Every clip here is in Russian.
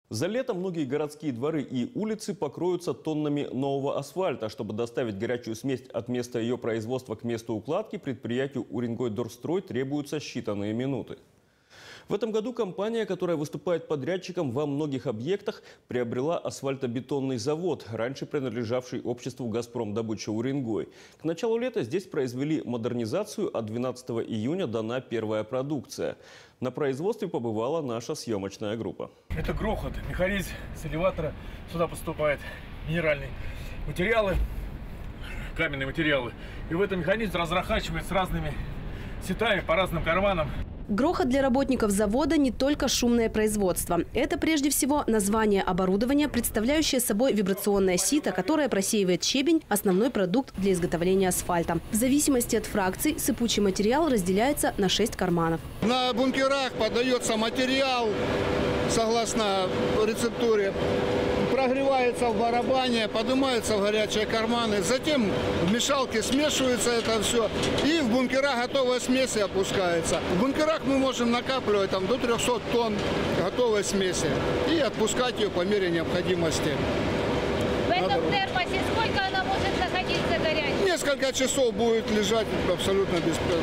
За лето многие городские дворы и улицы покроются тоннами нового асфальта. Чтобы доставить горячую смесь от места ее производства к месту укладки, предприятию Уренгой-Дорстрой требуются считанные минуты. В этом году компания, которая выступает подрядчиком во многих объектах, приобрела асфальтобетонный завод, раньше принадлежавший обществу «Газпромдобыча Уренгой». К началу лета здесь произвели модернизацию, а 12 июня дана первая продукция. На производстве побывала наша съемочная группа. Это грохот, механизм с элеватора. Сюда поступают минеральные материалы, каменные материалы. И в этом механизм разрахачивает с разными сетами по разным карманам. Грохот для работников завода не только шумное производство. Это прежде всего название оборудования, представляющее собой вибрационное сито, которое просеивает щебень – основной продукт для изготовления асфальта. В зависимости от фракций сыпучий материал разделяется на 6 карманов. На бункерах подается материал согласно рецептуре. Прогревается в барабане, поднимается в горячие карманы. Затем в мешалке смешивается это все. И в бункера готовая смесь опускается. В бункерах мы можем накапливать до 300 тонн готовой смеси. И отпускать ее по мере необходимости. В этом термосе сколько она может находиться горячей? Несколько часов будет лежать абсолютно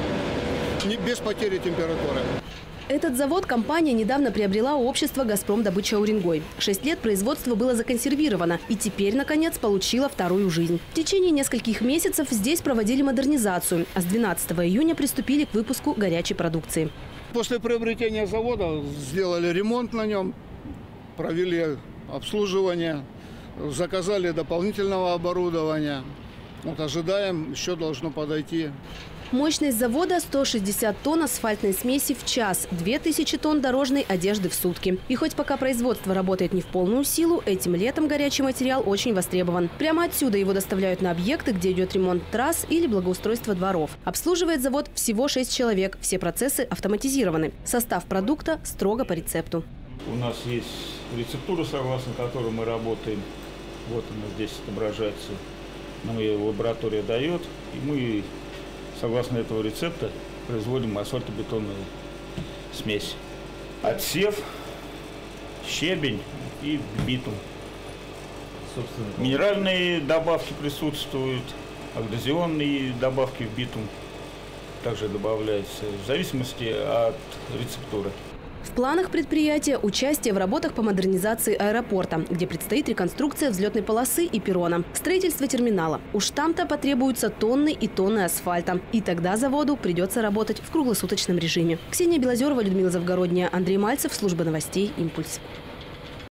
без потери температуры. Этот завод компания недавно приобрела у общества «Газпромдобыча Уренгой». 6 лет производство было законсервировано и теперь, наконец, получило вторую жизнь. В течение нескольких месяцев здесь проводили модернизацию, а с 12 июня приступили к выпуску горячей продукции. После приобретения завода сделали ремонт на нем, провели обслуживание, заказали дополнительного оборудования. Ожидаем, еще должно подойти. Мощность завода – 160 тонн асфальтной смеси в час, 2000 тонн дорожной одежды в сутки. И хоть пока производство работает не в полную силу, этим летом горячий материал очень востребован. Прямо отсюда его доставляют на объекты, где идет ремонт трасс или благоустройство дворов. Обслуживает завод всего 6 человек. Все процессы автоматизированы. Состав продукта строго по рецепту. У нас есть рецептура, согласно которой мы работаем. Вот она здесь отображается. Нам ее лаборатория дает, и мы, согласно этого рецепта, производим асфальтобетонную смесь. Отсев, щебень и битум. Собственно, минеральные добавки присутствуют, агрозионные добавки в битум также добавляются, в зависимости от рецептуры. В планах предприятия участие в работах по модернизации аэропорта, где предстоит реконструкция взлетной полосы и перрона, строительство терминала. Уж там-то потребуются тонны и тонны асфальта. И тогда заводу придется работать в круглосуточном режиме. Ксения Белозерова, Людмила Завгородняя, Андрей Мальцев, служба новостей «Импульс».